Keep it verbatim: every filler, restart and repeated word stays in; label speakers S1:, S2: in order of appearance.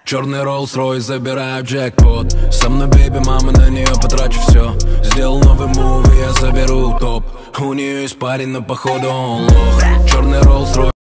S1: Черный Rolls-Royce, забираю джекпот. Со мной бейби, мама, на нее потрачу все. Сделал новый мув, и я заберу топ. У нее есть парень, но походу он лох. Черный Rolls-Royce.